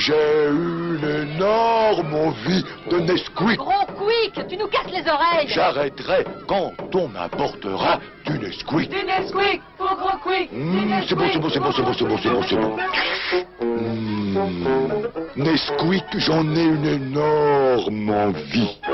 J'ai une énorme envie de Nesquik. Gros quick, tu nous casses les oreilles. J'arrêterai quand on m'apportera du Nesquik. Du Nesquik, pour gros quick. C'est bon, c'est bon, c'est bon, c'est bon, c'est bon, c'est bon, c'est bon. Nesquik, j'en ai une énorme envie.